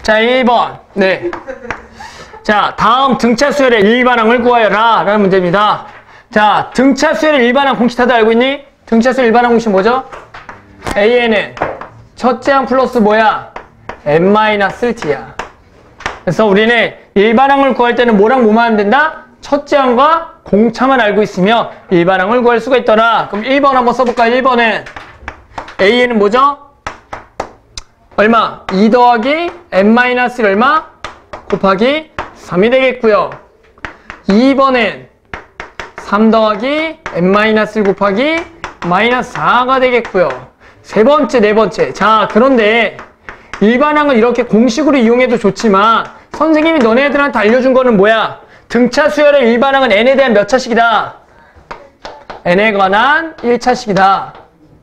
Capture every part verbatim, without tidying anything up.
자, 일 번. 네. 자, 다음 등차 수열의 일반항을 구하여라 라는 문제입니다. 자, 등차 수열의 일반항 공식 다들 알고 있니? 등차 수열 일반항 공식 뭐죠? 에이엔은 첫째 항 플러스 뭐야? n-t야. 그래서 우리는 일반항을 구할 때는 뭐랑 뭐만 하면 된다? 첫째 항과 공차만 알고 있으면 일반항을 구할 수가 있더라. 그럼 일 번 한번 써볼까요? 일 번은 a는 뭐죠? 얼마? 이 더하기 n-일 얼마? 곱하기 삼이 되겠고요. 이 번은 삼 더하기 n-일 곱하기 마이너스 사가 되겠고요. 세 번째, 네 번째. 자, 그런데 일반항을 이렇게 공식으로 이용해도 좋지만 선생님이 너네들한테 알려준 거는 뭐야? 등차 수열의 일반항은 n에 대한 몇 차식이다? n에 관한 일 차식이다.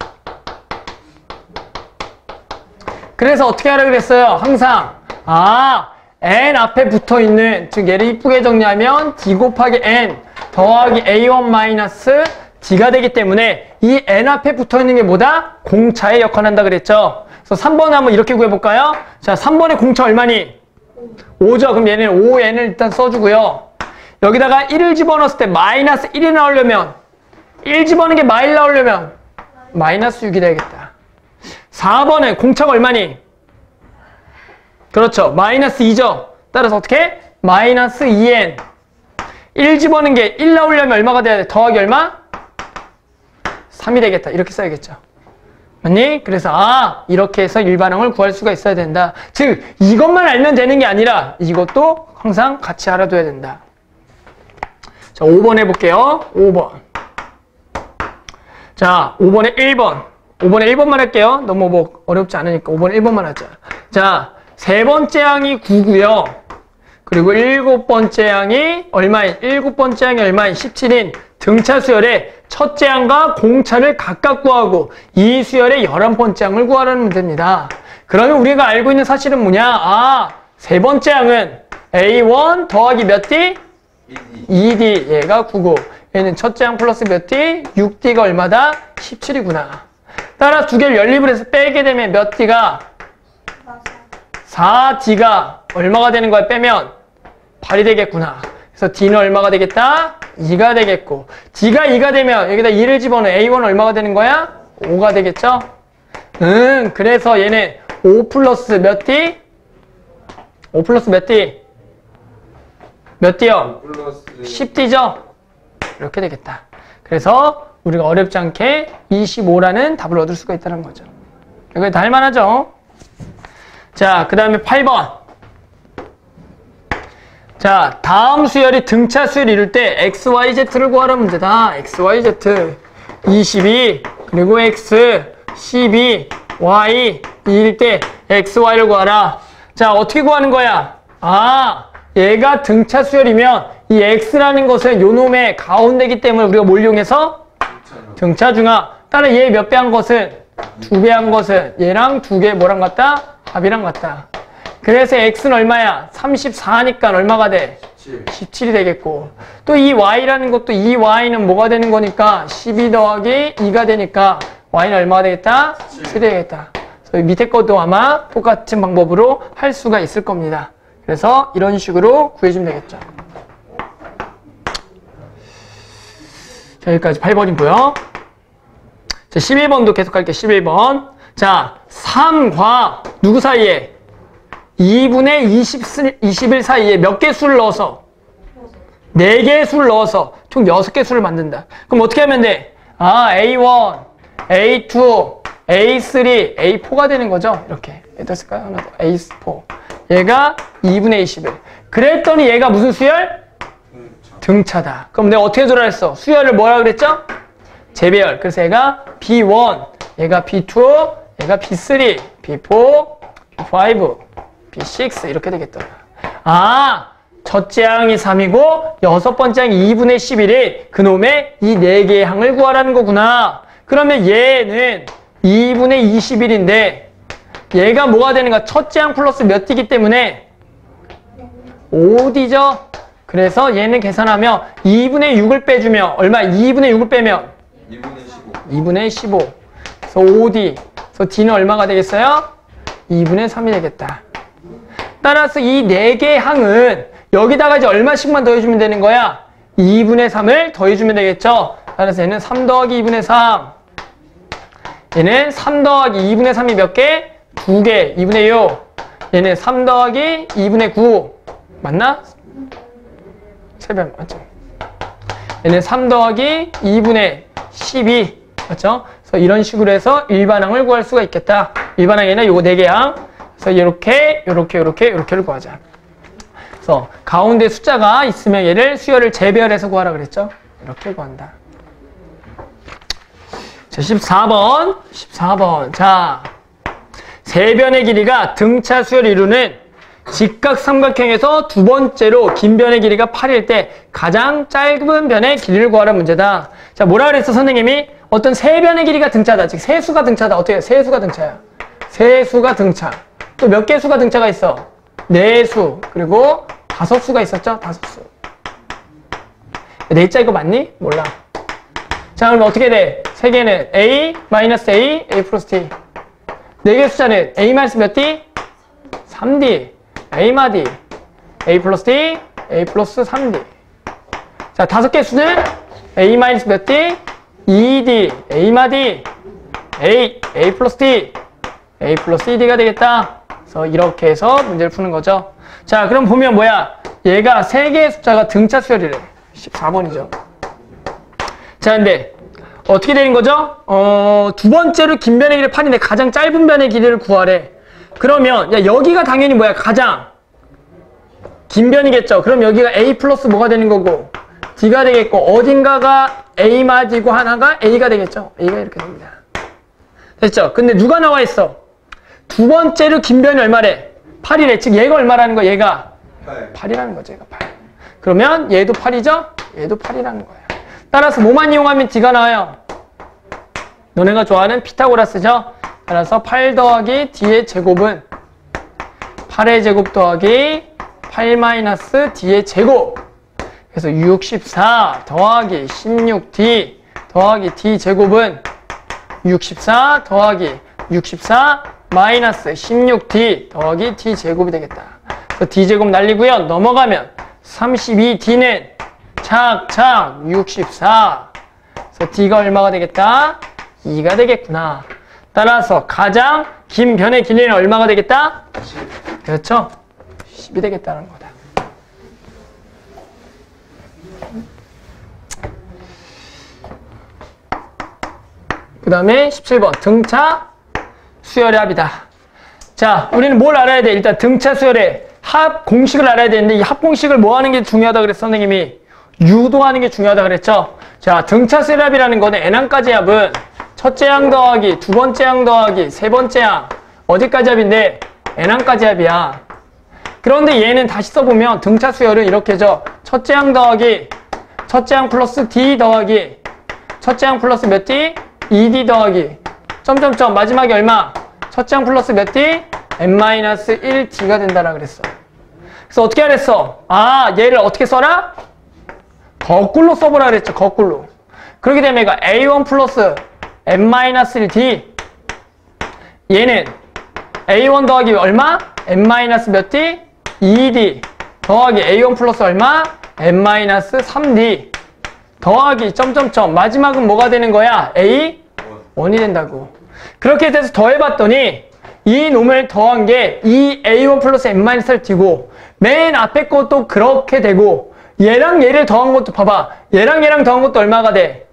그래서 어떻게 하라 그랬어요? 항상 아 n 앞에 붙어있는, 즉 얘를 이쁘게 정리하면 d 곱하기 n 더하기 에이 원 마이너스 d가 되기 때문에 이 n 앞에 붙어있는 게 뭐다? 공차의 역할을 한다 그랬죠. 그래서 삼 번 한번 이렇게 구해볼까요? 자, 삼 번의 공차 얼마니? 오죠. 그럼 얘는 오 엔을 일단 써주고요. 여기다가 일을 집어넣었을 때 마이너스 일이 나오려면, 일 집어넣는 게 마일 나오려면 마이너스 육이 되겠다. 사 번은 공차가 얼마니? 그렇죠. 마이너스 이죠. 따라서 어떻게? 마이너스 이 엔. 일 집어넣는 게 일 나오려면 얼마가 돼야 돼? 더하기 얼마? 삼이 되겠다. 이렇게 써야겠죠. 맞니? 그래서 아 이렇게 해서 일반항을 구할 수가 있어야 된다. 즉 이것만 알면 되는 게 아니라 이것도 항상 같이 알아둬야 된다. 자, 오 번 해볼게요. 오 번. 자, 오 번에 일 번. 오 번에 일 번만 할게요. 너무 뭐 어렵지 않으니까 오 번에 일 번만 하자. 자, 세 번째 항이 구고요. 그리고 일곱 번째 항이 얼마인? 일곱 번째 항이 얼마인? 십칠인 등차 수열의 첫째 항과 공차를 각각 구하고 이 수열의 열한 번째 항을 구하라는 문제입니다. 그러면 우리가 알고 있는 사실은 뭐냐? 아, 세 번째 항은 에이 원 더하기 몇 D? 이 디. 얘가 구고 얘는 첫째 항 플러스 몇 D? 육 디가 얼마다? 십칠이구나. 따라 두 개를 연립을 해서 빼게 되면 몇 D가? 사 디가 얼마가 되는 거야? 빼면 팔이 되겠구나. 그래서 D는 얼마가 되겠다? 이가 되겠고 D가 이가 되면 여기다 이를 집어넣어 에이 원은 얼마가 되는 거야? 오가 되겠죠? 응, 그래서 얘는 오 플러스 몇 D? 오 플러스 몇 D? 몇 D요? 십 디죠? 이렇게 되겠다. 그래서 우리가 어렵지 않게 이십오라는 답을 얻을 수가 있다는 거죠. 이거 다 할만하죠? 자, 그 다음에 팔 번. 자, 다음 수열이 등차 수열 이룰 때 엑스 와이 제트를 구하라는 문제다. 엑스 와이 제트 이십이 그리고 X 십이 Y 이일 때 엑스 와이를 구하라. 자, 어떻게 구하는 거야? 아, 얘가 등차 수열이면 이 X라는 것은 요 놈의 가운데기 때문에 우리가 뭘 이용해서? 등차 중합. 따라 얘 몇 배 한 것은? 두 배 한 것은 얘랑 두 개 뭐랑 같다? 합이랑 같다. 그래서 X는 얼마야? 삼십사니까 얼마가 돼? 십칠이 되겠고 또 이 Y라는 것도 이 Y는 뭐가 되는 거니까 십이 더하기 이가 되니까 Y는 얼마가 되겠다? 칠이 되겠다. 그래서 밑에 것도 아마 똑같은 방법으로 할 수가 있을 겁니다. 그래서 이런 식으로 구해주면 되겠죠. 자, 여기까지 팔 번이고요. 자, 십일 번도 계속 할게요. 십일 번. 자, 삼과 누구 사이에? 이분의 이십, 이십일 사이에 몇 개 수를 넣어서? 네 개의 수를 넣어서 총 여섯 개 수를 만든다. 그럼 어떻게 하면 돼? 아, 에이 원, 에이 투, 에이 쓰리, 에이 포가 되는 거죠. 이렇게. 됐을까요? 하나 더. 에이 포. 얘가 이분의 이십일. 그랬더니 얘가 무슨 수열? 등차다. 그럼 내가 어떻게 해줘라 했어? 수열을 뭐라 그랬죠? 재배열. 그래서 얘가 비 원, 얘가 비 투, 얘가 비 쓰리, 비 포, 비 파이브, 비 식스 이렇게 되겠더라. 아, 첫째 항이 삼이고 여섯 번째 항이 이분의 십일이 그놈의 이 네 개의 항을 구하라는 거구나. 그러면 얘는 이분의 이십일인데 얘가 뭐가 되는가? 첫째 항 플러스 몇 D이기 때문에 오 디죠? 그래서 얘는 계산하면 이분의 육을 빼주면 얼마? 이분의 육을 빼면 이분의 십오. 이분의 십오. 그래서 오 디. 그래서 D는 얼마가 되겠어요? 이분의 삼이 되겠다. 따라서 이 네 개의 항은 여기다가 이제 얼마씩만 더해주면 되는 거야? 이분의 삼을 더해주면 되겠죠? 따라서 얘는 삼 더하기 이분의 삼. 얘는 삼 더하기 이분의 삼이 몇 개? 두 개. 이분의 육. 얘는 삼 더하기 이분의 구. 맞나? 세 배 맞죠? 얘는 삼 더하기 이분의 십이. 맞죠? 그래서 이런 식으로 해서 일반항을 구할 수가 있겠다. 일반항에는 요거 네 개 항. 그래서 이렇게, 이렇게, 이렇게, 이렇게를 구하자. 그래서 가운데 숫자가 있으면 얘를 수열을 재배열해서 구하라 그랬죠? 이렇게 구한다. 자, 십사 번. 십사 번. 자, 세변의 길이가 등차 수열을 이루는 직각삼각형에서 두 번째로 긴 변의 길이가 팔일 때 가장 짧은 변의 길이를 구하라 문제다. 자, 뭐라 그랬어, 선생님이? 어떤 세 변의 길이가 등차다. 즉, 세수가 등차다. 어떻게 해? 세수가 등차야. 세수가 등차. 또 몇 개 수가 등차가 있어? 네 수. 그리고 다섯 수가 있었죠? 다섯 수. 네 자 이거 맞니? 몰라. 자, 그럼 어떻게 돼? 세 개는 A, 마이너스 A, A 플러스 D. 네 개 숫자는 A 마이너스 몇 D? 삼 D. A 마 D. A 플러스 D, A 플러스 삼 D. 자, 다섯 개 수는 A 마이너스 몇 D? 이 D. A 마 D. A, A 플러스 D. A 플러스 이 D가 되겠다. 그래서 이렇게 해서 문제를 푸는 거죠. 자, 그럼 보면 뭐야? 얘가 세 개의 숫자가 등차 수열이래. 십사 번이죠. 자, 근데 어떻게 되는 거죠? 어, 두 번째로 긴 변의 길이 팔인데 가장 짧은 변의 길이를 구하래. 그러면 야, 여기가 당연히 뭐야? 가장 긴 변이겠죠. 그럼 여기가 A 플러스 뭐가 되는 거고 D가 되겠고 어딘가가 A 마 D고 하나가 A가 되겠죠. A가 이렇게 됩니다. 됐죠? 근데 누가 나와 있어? 두 번째로 긴 변이 얼마래? 팔이래. 즉 얘가 얼마라는 거야? 얘가 팔. 팔이라는 거죠. 얘가 팔. 그러면 얘도 팔이죠? 얘도 팔이라는 거야. 따라서 뭐만 이용하면 D가 나와요? 너네가 좋아하는 피타고라스죠? 따라서 팔 더하기 D의 제곱은 팔의 제곱 더하기 팔 마이너스 D의 제곱. 그래서 육십사 더하기 십육 D 더하기 D 제곱은 육십사 더하기 육십사 마이너스 십육 D 더하기 D 제곱이 되겠다. 그래서 D 제곱 날리고요. 넘어가면 삼십이 D는 착착 육십사. 그래서 D가 얼마가 되겠다? 이가 되겠구나. 따라서 가장 긴 변의 길이는 얼마가 되겠다? 십. 그렇죠? 십이 되겠다는 거다. 그 다음에 십칠 번 등차 수열의 합이다. 자, 우리는 뭘 알아야 돼? 일단 등차 수열의 합 공식을 알아야 되는데 이 합 공식을 뭐 하는 게 중요하다 그랬어, 선생님이? 유도하는 게 중요하다 그랬죠? 자, 등차 수열의 합이라는 거는 n항까지 합은 첫째 항 더하기 두 번째 항 더하기 세 번째 항 어디까지 합인데 n항까지 합이야. 그런데 얘는 다시 써보면 등차 수열은 이렇게죠. 첫째 항 더하기 첫째 항 플러스 D 더하기 첫째 항 플러스 몇 D? 이 D 더하기 점점점 마지막에 얼마? 첫째 항 플러스 몇 D? 엔 마이너스 일 D가 된다라 그랬어. 그래서 어떻게 하랬어? 아, 얘를 어떻게 써라? 거꾸로 써보라 그랬죠. 거꾸로. 그렇게 되면 얘가 에이 원 플러스 엔 마이너스 일 D 얘는 에이 원 더하기 얼마? 엔 마이너스 몇 D? 이 D 더하기 에이 원 플러스 얼마? 엔 마이너스 삼 D 더하기 점점점 마지막은 뭐가 되는 거야? 에이 원이 된다고. 그렇게 돼서 더해봤더니 이 놈을 더한 게 이 에이 원 플러스 엔 마이너스 일 D고 맨 앞에 것도 그렇게 되고 얘랑 얘를 더한 것도 봐봐. 얘랑 얘랑 더한 것도 얼마가 돼?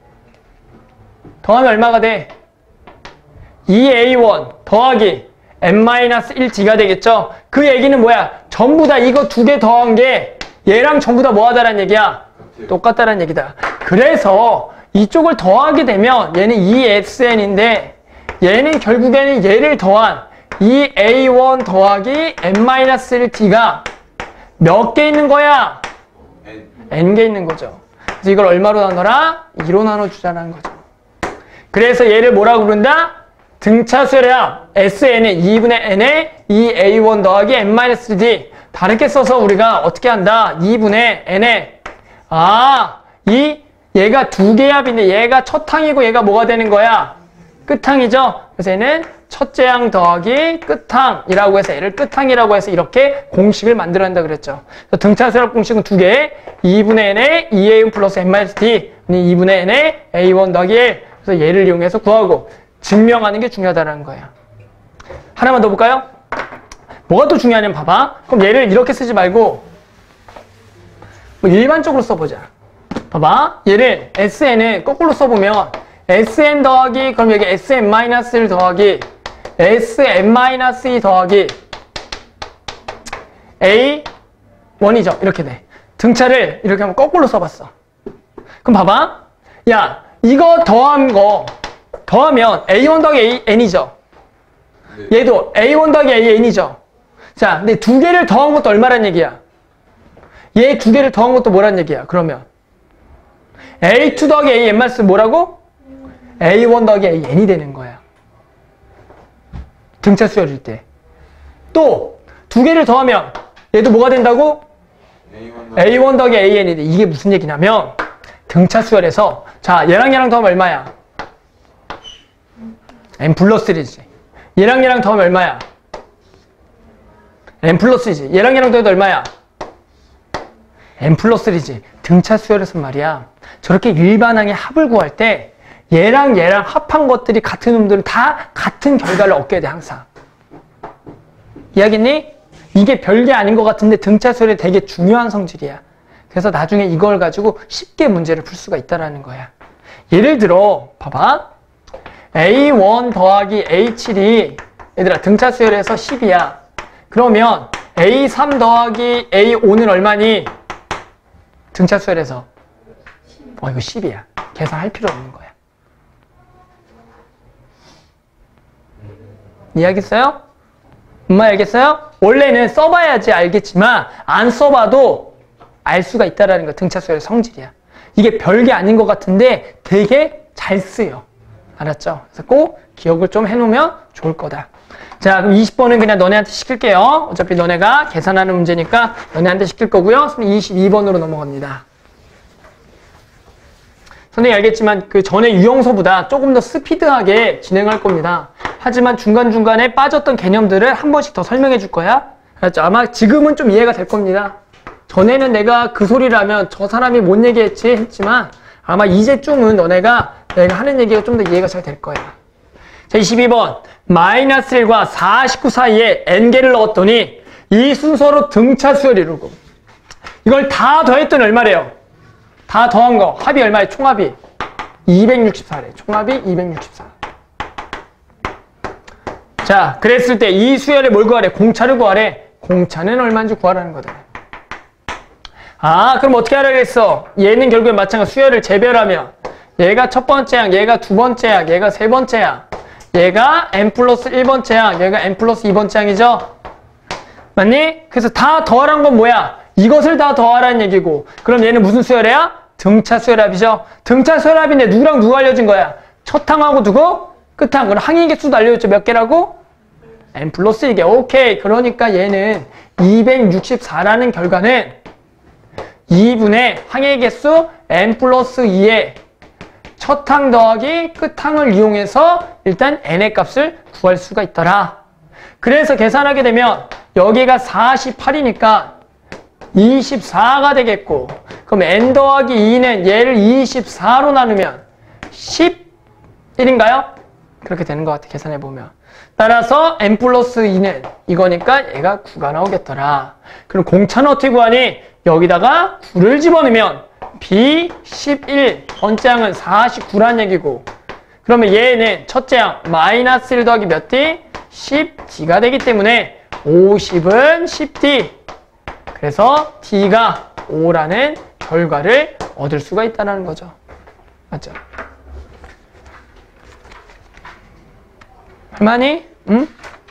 더하면 얼마가 돼? 이 에이 원 더하기 엔 마이너스 일 D가 되겠죠? 그 얘기는 뭐야? 전부 다 이거 두 개 더한 게 얘랑 전부 다 뭐 하다라는 얘기야? 똑같다라는 얘기다. 그래서 이쪽을 더하게 되면 얘는 이 에스 엔인데 얘는 결국에는 얘를 더한 이 에이 원 더하기 엔 마이너스 일 D가 몇 개 있는 거야? 엔 개 있는 거죠. 그래서 이걸 얼마로 나눠라? 이로 나눠주자는 거죠. 그래서 얘를 뭐라고 부른다? 등차수열의 합 에스 엔은 이분의 n에 이 에이 원 더하기 엔 마이너스 일 D 다르게 써서 우리가 어떻게 한다? 이분의 n에 아, 이 얘가 두 개의 합인데 얘가 첫 항이고 얘가 뭐가 되는 거야? 끝항이죠? 그래서 얘는 첫째 항 더하기 끝항이라고 해서 얘를 끝항이라고 해서 이렇게 공식을 만들어낸다 그랬죠. 등차수열 공식은 두 개. 이분의 n의 이 에이 원 플러스 n-t 이분의 n의 에이 원 더하기 일. 그래서 얘를 이용해서 구하고 증명하는 게 중요하다는 거예요. 하나만 더 볼까요? 뭐가 또 중요하냐면 봐봐. 그럼 얘를 이렇게 쓰지 말고 뭐 일반적으로 써보자. 봐봐. 얘를 에스엔을 거꾸로 써보면 에스엔 더하기 그럼 여기 에스엔-일 더하기 에스엔-이 더하기 에이 원이죠. 이렇게 돼. 등차를 이렇게 한번 거꾸로 써봤어. 그럼 봐봐. 야, 이거 더한 거 더하면 에이 원 더하기 에이 엔이죠. 네. 얘도 에이 원 더하기 에이 엔이죠. 자, 근데 두 개를 더한 것도 얼마란 얘기야? 얘 두 개를 더한 것도 뭐란 얘기야? 그러면 에이 투 더하기 에이 엔 마이너스 뭐라고? 에이 원 더하기 에이 엔이 되는 거야. 등차 수열일 때. 또 두 개를 더하면 얘도 뭐가 된다고? 에이 원 더하기 에이 엔이 돼. 이게 무슨 얘기냐면 등차 수열에서 자 얘랑 얘랑 더하면 얼마야? n 플러스 일이지. 얘랑 얘랑 더하면 얼마야? n 플러스 이지. 얘랑 얘랑 더해도 얼마야? n 플러스 일이지. 등차 수열에서 말이야. 저렇게 일반항의 합을 구할 때 얘랑 얘랑 합한 것들이 같은 놈들은 다 같은 결과를 얻게 돼 항상. 이해하겠니? 이게 별게 아닌 것 같은데 등차 수열이 되게 중요한 성질이야. 그래서 나중에 이걸 가지고 쉽게 문제를 풀 수가 있다는 거야. 예를 들어 봐봐. 에이 원 더하기 에이 칠이 얘들아 등차 수열에서 십이야. 그러면 에이 삼 더하기 에이 오는 얼마니? 등차 수열에서 어 이거 십이야. 계산할 필요 없는 거야. 이해하겠어요? 엄마 알겠어요? 원래는 써봐야지 알겠지만 안 써봐도 알 수가 있다는 거. 등차 수열의 성질이야. 이게 별게 아닌 것 같은데 되게 잘 쓰여. 알았죠? 그래서 꼭 기억을 좀 해놓으면 좋을 거다. 자, 그럼 이십 번은 그냥 너네한테 시킬게요. 어차피 너네가 계산하는 문제니까 너네한테 시킬 거고요. 이십이 번으로 넘어갑니다. 선생님이 알겠지만 그 전에 유형서보다 조금 더 스피드하게 진행할 겁니다. 하지만 중간중간에 빠졌던 개념들을 한 번씩 더 설명해 줄 거야. 알았죠? 아마 지금은 좀 이해가 될 겁니다. 전에는 내가 그 소리를 하면 저 사람이 뭔 얘기했지 했지만 아마 이제쯤은 너네가 내가 하는 얘기가 좀 더 이해가 잘 될 거야. 자, 이십이 번. 마이너스 일과 사십구 사이에 n개를 넣었더니 이 순서로 등차 수열이 이루고 이걸 다 더했더니 얼마래요? 다 더한 거 합이 얼마예요? 총합이 이백육십사래. 총합이 이백육십사. 자, 그랬을 때 이 수열에 뭘 구하래? 공차를 구하래. 공차는 얼마인지 구하라는 거다. 아, 그럼 어떻게 하라 그랬어? 얘는 결국에 마찬가지로 수열을 재별하면 얘가 첫 번째 항, 얘가 두 번째 항, 얘가 세 번째 항, 얘가 n 플러스 일 번째 항, 얘가 n 플러스 이 번째 항이죠? 맞니? 그래서 다 더하란 건 뭐야? 이것을 다 더하라는 얘기고 그럼 얘는 무슨 수열이야? 등차 수열합이죠? 등차 수열합인데 누구랑 누가 알려진 거야? 첫 항하고 누구? 끝항. 그럼 항의 개수도 알려줬죠? 몇 개라고? n 플러스 이 개. 오케이. 그러니까 얘는 이백육십사라는 결과는 이분의 항의 개수 n 플러스 이의 첫 항 더하기 끝항을 이용해서 일단 n의 값을 구할 수가 있더라. 그래서 계산하게 되면 여기가 사십팔이니까 이십사가 되겠고 그럼 n 더하기 이는 얘를 이십사로 나누면 십일인가요? 그렇게 되는 것 같아. 계산해보면. 따라서 n 플러스 이는 이거니까 얘가 구가 나오겠더라. 그럼 공차는 어떻게 구하니? 여기다가 구를 집어넣으면 b 십일 번째 항은 사십구란 얘기고 그러면 얘는 첫째 항 마이너스 일 더하기 몇 d? 십 d가 되기 때문에 오십은 십 d 그래서 d가 오라는 결과를 얻을 수가 있다는 거죠. 맞죠? 할만히? 응?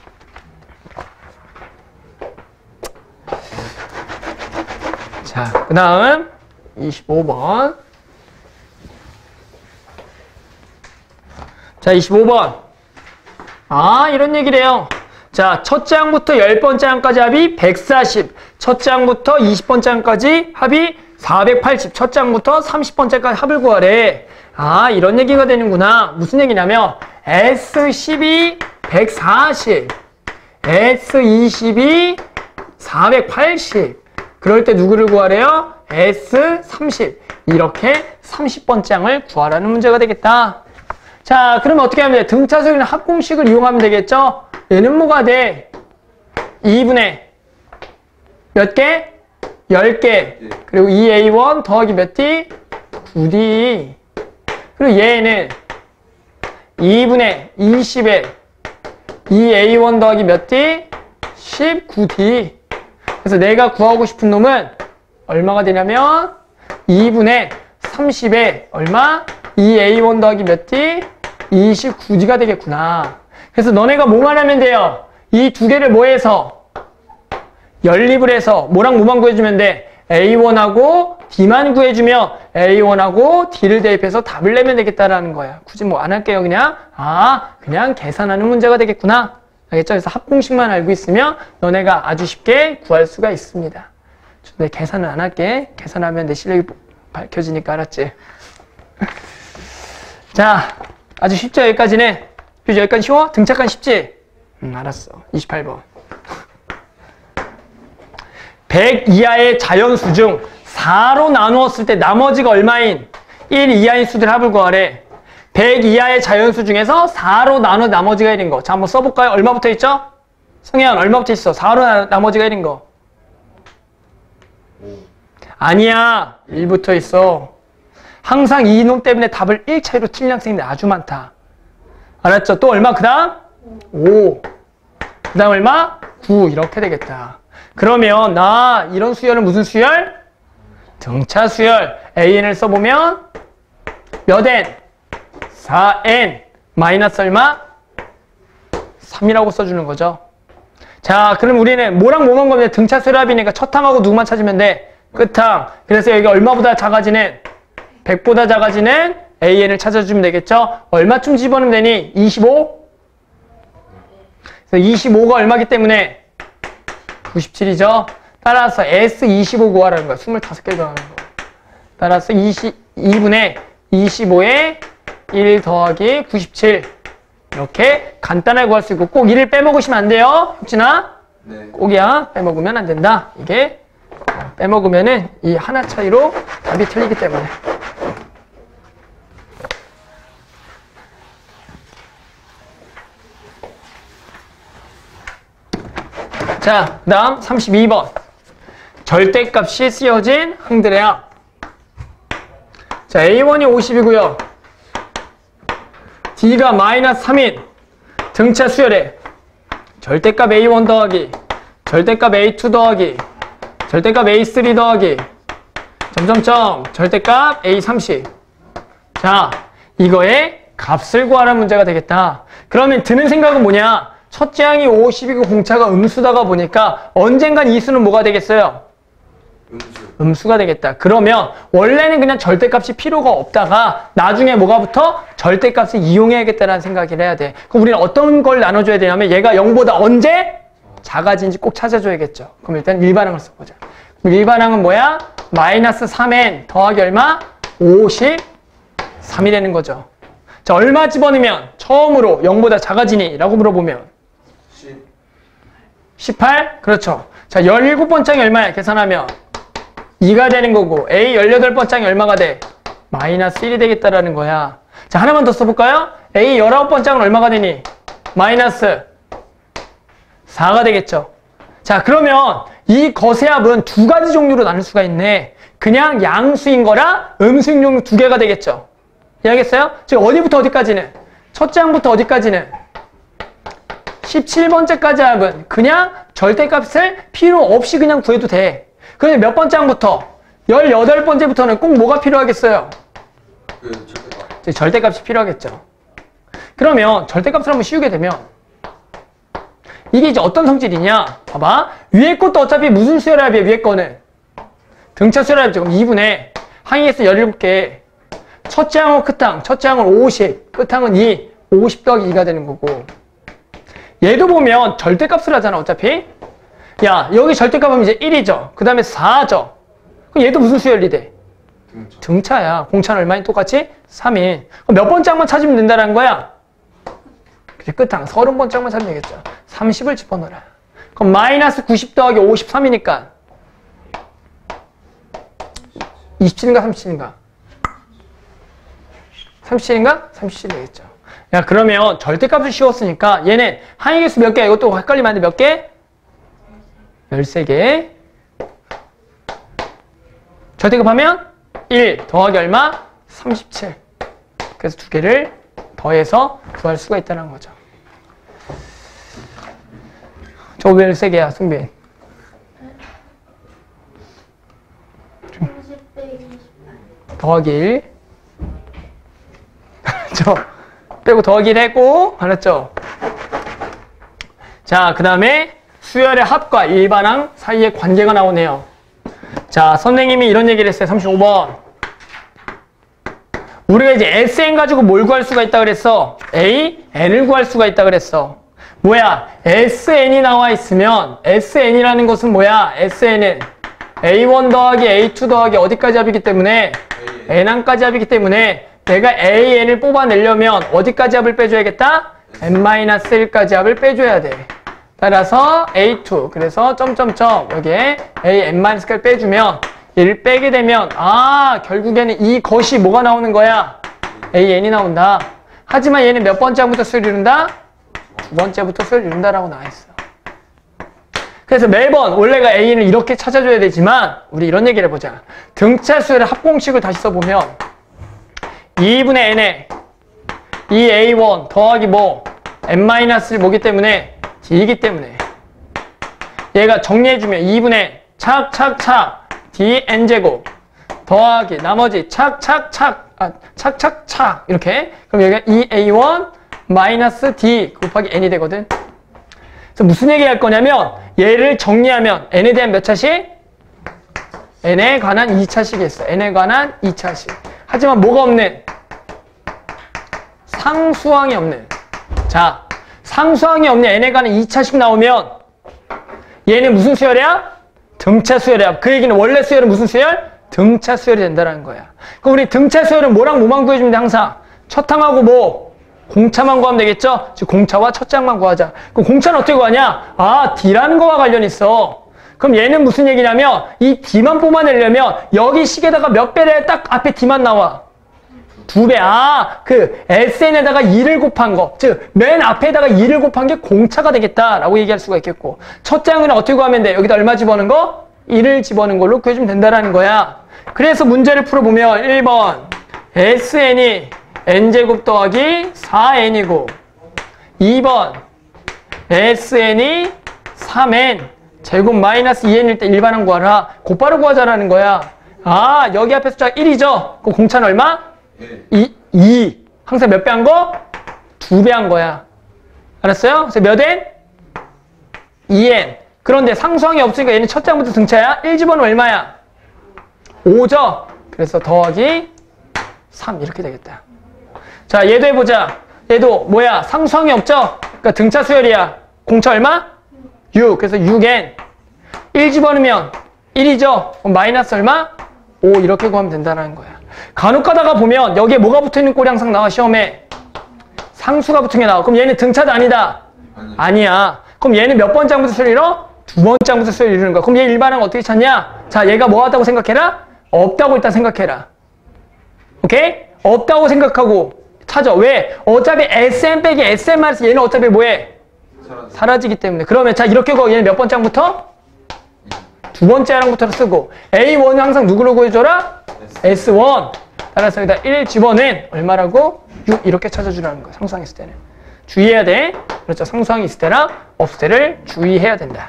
자, 그 다음 이십오 번. 자, 이십오 번. 아, 이런 얘기래요. 자, 첫째 항부터 열 번째 항까지 합이 백사십. 첫째 항부터 이십 번째 항까지 합이 사백팔십. 첫째 항부터 삼십 번째까지 합을 구하래. 아, 이런 얘기가 되는구나. 무슨 얘기냐면 에스 십이 백사십, S 이십이, 사백팔십. 그럴 때 누구를 구하래요? S 삼십. 이렇게 삼십 번 장을 구하라는 문제가 되겠다. 자, 그러면 어떻게 하면 돼? 등차 수열이나 합공식을 이용하면 되겠죠? 얘는 뭐가 돼? 이분의 몇 개? 열 개. 그리고 이 에이 원 더하기 몇 디? 구 디. 그리고 얘는 이분의 이십에 이 에이 원 더하기 몇 디? 십구 디. 그래서 내가 구하고 싶은 놈은 얼마가 되냐면 이분의 삼십에 얼마? 이 에이 원 더하기 몇 디? 이십구 디가 되겠구나. 그래서 너네가 뭐만 하면 돼요? 이 두 개를 뭐 해서? 연립을 해서 뭐랑 뭐만 구해주면 돼? 에이 원하고 D만 구해주면 에이 원하고 D를 대입해서 답을 내면 되겠다라는 거야. 굳이 뭐 안 할게요. 그냥 아 그냥 계산하는 문제가 되겠구나. 알겠죠? 그래서 합공식만 알고 있으면 너네가 아주 쉽게 구할 수가 있습니다. 내 계산은 안 할게. 계산하면 내 실력이 밝혀지니까. 알았지? 자, 아주 쉽죠? 여기까지는. 그죠? 여기까지 쉬워? 등차까지 쉽지? 응, 알았어. 이십팔 번. 백 이하의 자연수 중 사로 나누었을 때 나머지가 얼마인 일 이하인 수들 합을 구하래. 백 이하의 자연수 중에서 사로 나누어 나머지가 일인 거. 자, 한번 써볼까요? 얼마 붙어 있죠? 성현, 얼마 붙어 있어? 사로 나, 나머지가 일인 거. 아니야. 일 붙어 있어. 항상 이놈 때문에 답을 일 차이로 틀린 학생들이 아주 많다. 알았죠? 또 얼마? 그 다음? 오. 그 다음 얼마? 구. 이렇게 되겠다. 그러면 나 이런 수열은 무슨 수열? 등차 수열. 에이엔을 써보면 몇 엔? 사 엔 마이너스 얼마? 삼이라고 써주는 거죠. 자, 그럼 우리는 뭐랑 뭐만 거면 등차 수열합이니까 첫 항하고 누구만 찾으면 돼? 끝항. 그래서 여기 얼마보다 작아지는? 백보다 작아지는 에이엔을 찾아주면 되겠죠? 얼마쯤 집어넣으면 되니? 이십오? 그래서 이십오가 얼마기 때문에? 구십칠이죠? 따라서 에스 이십오 구하라는 거야. 스물다섯 개 구하는 거. 따라서 이십이분의 이십오에 일 더하기 구십칠. 이렇게 간단하게 구할 수 있고 꼭 일을 빼먹으시면 안 돼요. 혁진아? 네. 꼭이야. 빼먹으면 안 된다. 이게 빼먹으면은 이 하나 차이로 답이 틀리기 때문에. 자, 그 다음 삼십이 번. 절대값이 쓰여진 항들의 합. 자, 에이 원이 오십이고요. D가 마이너스 삼인 등차 수열에 절대값 에이 원 더하기 절대값 에이 투 더하기 절대값 에이 쓰리 더하기 점점점 절대값 에이 삼십. 자, 이거의 값을 구하라는 문제가 되겠다. 그러면 드는 생각은 뭐냐? 첫째 항이 오십이고 공차가 음수다가 보니까 언젠간 이 수는 뭐가 되겠어요? 음수. 음수가 되겠다. 그러면 원래는 그냥 절대값이 필요가 없다가 나중에 뭐가 붙어? 절대값을 이용해야겠다는 생각을 해야 돼. 그럼 우리는 어떤 걸 나눠줘야 되냐면 얘가 영보다 언제 작아진지 꼭 찾아줘야겠죠. 그럼 일단 일반항을 써보자. 그럼 일반항은 뭐야? 마이너스 삼 엔 더하기 얼마? 오십삼이 되는 거죠. 자, 얼마 집어넣으면 처음으로 영보다 작아지니? 라고 물어보면 십팔? 그렇죠. 자, 열일곱 번 짝이 얼마야? 계산하면 이가 되는 거고 A 열여덟 번 짝이 얼마가 돼? 마이너스 일이 되겠다라는 거야. 자, 하나만 더 써볼까요? A 열아홉 번 짝은 얼마가 되니? 마이너스 사가 되겠죠. 자, 그러면 이 거세합은 두 가지 종류로 나눌 수가 있네. 그냥 양수인 거랑 음수인 종류 두 개가 되겠죠. 이해하겠어요? 즉 어디부터 어디까지는? 첫째 항부터 어디까지는? 십칠 번째까지 합은 그냥 절대값을 필요 없이 그냥 구해도 돼. 그런데 몇 번째 항부터? 열여덟 번째부터는 꼭 뭐가 필요하겠어요? 그 절대값. 절대값이 필요하겠죠. 그러면 절대값을 한번 씌우게 되면 이게 이제 어떤 성질이냐? 봐봐. 위에 것도 어차피 무슨 수열합이야? 위에 거는 등차 수열합이죠. 그럼 이분의 항에서 열일곱 개. 첫째 항은 끝항. 첫째 항은 오십. 끝항은 이. 오십 더하기 이가 되는 거고. 얘도 보면 절대값을 하잖아, 어차피. 야, 여기 절대값 하면 이제 일이죠. 그 다음에 사죠. 그럼 얘도 무슨 수열이 돼? 등차. 등차야. 공차는 얼마인? 똑같이? 삼인. 그럼 몇 번째 항만 찾으면 된다는 거야? 그치, 끝항 서른 번째만 찾으면 되겠죠. 삼십을 집어넣어라. 그럼 마이너스 구십 더하기 오십삼이니까 이십칠인가 삼십칠인가? 삼십칠인가? 삼십칠 되겠죠. 야, 그러면 절대값을 씌웠으니까 얘는 항의계수 몇 개? 이것도 헷갈리면 안 돼. 몇 개? 열세 개. 절대값 하면 일 더하기 얼마? 삼십칠. 그래서 두 개를 더해서 구할 수가 있다는 거죠. 저 왜 열세 개야, 승빈? 삼십 빼기 이십팔. 더하기 일. 저 빼고 더하기 일 했고, 알았죠? 자, 그 다음에 수열의 합과 일반항 사이의 관계가 나오네요. 자, 선생님이 이런 얘기를 했어요. 삼십오 번. 우리가 이제 에스엔 가지고 뭘 구할 수가 있다 그랬어? A, N을 구할 수가 있다 그랬어. 뭐야? 에스엔이 나와 있으면 에스엔이라는 것은 뭐야? 에스엔은 에이 원 더하기 에이 투 더하기 어디까지 합이기 때문에 N항까지 합이기 때문에 내가 에이, N을 뽑아내려면 어디까지 합을 빼줘야겠다? 엔 마이너스 일까지 합을 빼줘야 돼. 따라서 에이 투, 그래서 점점점 여기에 A, N 마이너스 일까지 빼주면 얘를 빼게 되면 아, 결국에는 이 것이 뭐가 나오는 거야? 에이, N이 나온다. 하지만 얘는 몇 번째 항부터 수열 이룬다? 두 번째부터 수열 이룬다라고 나와있어. 그래서 매번 원래가 A는 이렇게 찾아줘야 되지만 우리 이런 얘기를 해보자. 등차 수열의 합공식을 다시 써보면 이분의 N에 이 에이 원 더하기 뭐 N 마이너스 일 뭐기 때문에 D이기 때문에 얘가 정리해주면 이분의 착착착 Dn제곱 더하기 나머지 착착착 아 착착착 이렇게 그럼 여기가 이 에이 원 마이너스 D 곱하기 N이 되거든. 그래서 무슨 얘기 할 거냐면 얘를 정리하면 N에 대한 몇 차식? N에 관한 이 차식이 있어. N에 관한 이 차식. 하지만 뭐가 없는? 상수항이 없는. 자, 상수항이 없는 N에 관한 이 차식 나오면 얘는 무슨 수열이야? 등차 수열이야. 그 얘기는 원래 수열은 무슨 수열? 등차 수열이 된다는 거야. 그럼 우리 등차 수열은 뭐랑 뭐만 구해주면 돼? 항상 첫항하고 뭐? 공차만 구하면 되겠죠? 즉 공차와 첫장만 구하자. 그럼 공차는 어떻게 구하냐? 아, D라는 거와 관련이 있어. 그럼 얘는 무슨 얘기냐면 이 D만 뽑아내려면 여기 식에다가 몇 배래? 딱 앞에 D만 나와. 두 배. 아, 그 에스엔에다가 이를 곱한 거. 즉 맨 앞에다가 이를 곱한 게 공차가 되겠다라고 얘기할 수가 있겠고, 첫 장은 어떻게 구하면 돼? 여기다 얼마 집어넣은 거? 일을 집어넣은 걸로 구해주면 된다라는 거야. 그래서 문제를 풀어보면 일 번 에스엔이 n제곱 더하기 사 엔이고 이 번 에스엔이 삼 엔 제곱 마이너스 이 엔일 때 일반항 구하라. 곧바로 구하자라는 거야. 아, 여기 앞에 숫자가 일이죠? 그럼 공차는 얼마? 이, 이. 항상 몇 배 한 거? 두 배 한 거야. 알았어요? 그래서 몇 엔? 이 엔. 그런데 상수항이 없으니까 얘는 첫 장부터 등차야. 일 집어넣으면 얼마야? 오죠? 그래서 더하기 삼 이렇게 되겠다. 자, 얘도 해보자. 얘도 뭐야? 상수항이 없죠? 그러니까 등차 수열이야. 공차 얼마? 육. 그래서 육 엔. 일 집어넣으면 일이죠? 그럼 마이너스 얼마? 오. 이렇게 구하면 된다는 거야. 간혹 가다가 보면 여기에 뭐가 붙어있는 꼴이 항상 나와, 시험에. 상수가 붙은 게 나와. 그럼 얘는 등차도 아니다? 아니. 아니야. 그럼 얘는 몇 번째 항부터 수열 이뤄? 두 번째 항부터 수열 이루는 거야. 그럼 얘 일반항 어떻게 찾냐? 자, 얘가 뭐 하다고 생각해라? 없다고 일단 생각해라. 오케이? 없다고 생각하고 찾아. 왜? 어차피 에스엔 빼기 에스엔 마이너스 얘는 어차피 뭐해? 사라지. 사라지기 때문에. 그러면 자, 이렇게 구하고 얘는 몇 번째 항부터? 두 번째 항부터 쓰고 에이 원은 항상 누구로 구해줘라? 에스 원. 따라서 여기다 일 집어낸 얼마라고? 육 이렇게 찾아주라는 거야. 상수항이 있을 때는. 주의해야 돼. 그렇죠. 상수항이 있을 때나 없을 때를 주의해야 된다.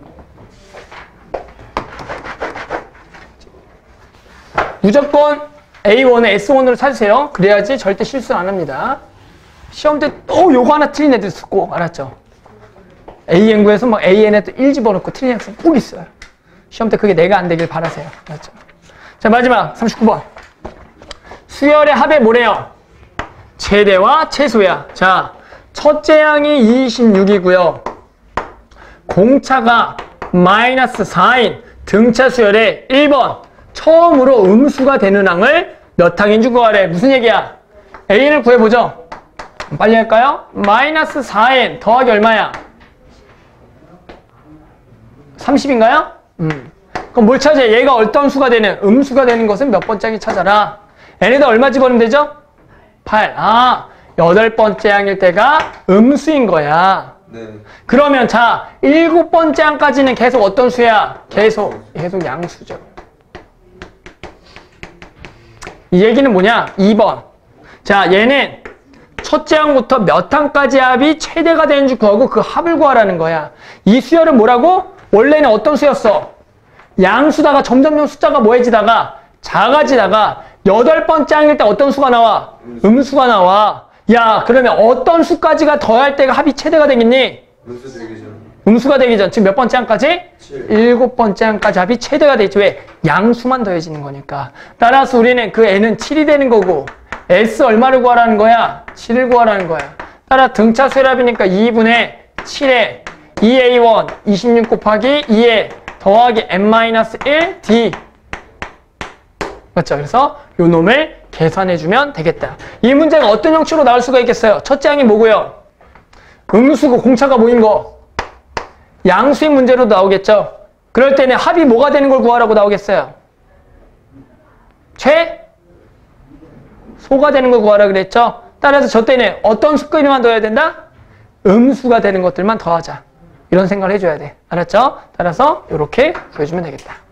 무조건 에이 원을 에스 원으로 찾으세요. 그래야지 절대 실수 안 합니다. 시험 때 또 요거 하나 틀린 애들 있고, 알았죠? 에이엔 구에서 막 에이엔에 또 일 집어넣고 틀린 학생 꼭 있어요. 시험 때 그게 내가 안 되길 바라세요. 알았죠? 자, 마지막 삼십구 번. 수열의 합의 뭐래요? 최대와 최소야. 자, 첫째 항이 이십육이고요. 공차가 마이너스 사인 등차 수열의 일 번. 처음으로 음수가 되는 항을 몇 항인 줄 구하래. 무슨 얘기야? A를 구해보죠. 빨리 할까요? 마이너스 사 엔 더하기 얼마야? 삼십인가요? 음. 그럼 뭘 찾아? 얘가 어떤 수가 되는? 음수가 되는 것은 몇 번째항이 찾아라. n에다 얼마 집어넣으면 되죠? 팔. 아, 여덟 번째 항일 때가 음수인 거야. 네. 그러면 자, 일곱 번째 항까지는 계속 어떤 수야? 계속, 계속 양수죠. 이 얘기는 뭐냐? 이 번. 자, 얘는 첫째 항부터 몇 항까지 합이 최대가 되는지 구하고 그 합을 구하라는 거야. 이 수열은 뭐라고? 원래는 어떤 수였어? 양수다가 점점점 숫자가 뭐해지다가 작아지다가 여덟 번째 항일 때 어떤 수가 나와? 음수가 나와. 야, 그러면 어떤 수까지가 더할 때가 합이 최대가 되겠니? 음수 되기 전. 음수가 되기 전. 지금 몇 번째 항까지? 칠. 일곱 번째 항까지 합이 최대가 되지. 왜? 양수만 더해지는 거니까. 따라서 우리는 그 n은 칠이 되는 거고 s 얼마를 구하라는 거야? 칠을 구하라는 거야. 따라 등차 수열합이니까 이분의 칠에 이 에이 원 이십육 곱하기 이에 더하기 엔-일 디. 맞죠? 그래서 요 놈을 계산해주면 되겠다. 이 문제가 어떤 형식으로 나올 수가 있겠어요? 첫째 항이 뭐고요? 음수고 공차가 뭐인 거? 양수인 문제로 나오겠죠? 그럴 때는 합이 뭐가 되는 걸 구하라고 나오겠어요? 최? 소가 되는 걸 구하라 그랬죠? 따라서 저 때는 어떤 수끼리만 더해야 된다? 음수가 되는 것들만 더하자. 이런 생각을 해줘야 돼. 알았죠? 따라서 이렇게 구해주면 되겠다.